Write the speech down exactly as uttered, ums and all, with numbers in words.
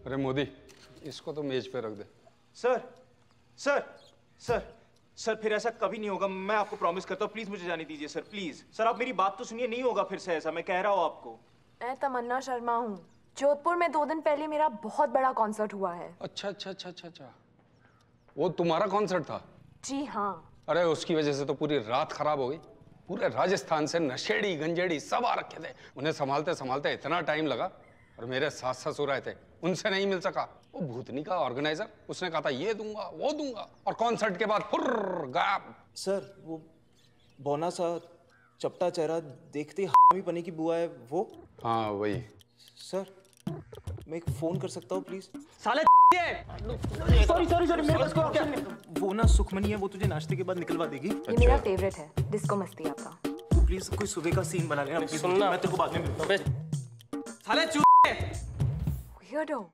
अरे मोदी, इसको तो मेज पे रख दे। सर सर सर सर फिर ऐसा कभी नहीं होगा, मैं आपको प्रॉमिस करता हूँ। प्लीज मुझे जाने दीजिए सर, प्लीज सर। आप मेरी बात तो सुनिए, नहीं होगा फिर से ऐसा, मैं कह रहा हूँ आपको। मैं तमन्ना शर्मा हूँ। जोधपुर में दो दिन पहले मेरा बहुत बड़ा कॉन्सर्ट हुआ है। अच्छा अच्छा अच्छा अच्छा अच्छा, वो तुम्हारा कॉन्सर्ट था? जी हाँ। अरे उसकी वजह से तो पूरी रात खराब हो गई। पूरे राजस्थान से नशेड़ी गंजेड़ी सब आ रखे थे, उन्हें संभालते संभालते इतना टाइम लगा। और मेरे सास ससुर आए थे, उनसे नहीं मिल सका। वो भूतनी का ऑर्गेनाइजर, उसने कहा था ये दूंगा वो दूंगा, और कॉन्सर्ट के बाद फुर्र गायब। सर वो बौना सा चपटा चेहरा देखते ही पनी की बुआ है वो? हाँ वही। सर मैं एक फोन कर सकता हूँ प्लीज? साले सॉरी सॉरी सॉरी मेरे पास कोई ऑप्शन नहीं। वो ना सुखमनी है, वो तुझे नाश्ते के बाद निकलवा देगी। ये अच्छा। मेरा फेवरेट है, डिस्को मस्ती आपका। तो प्लीज कोई सुबह का सीन बना लेना। सुनना, मैं तेरे को बाद में मिलता हूँ। साले चू Weirdo।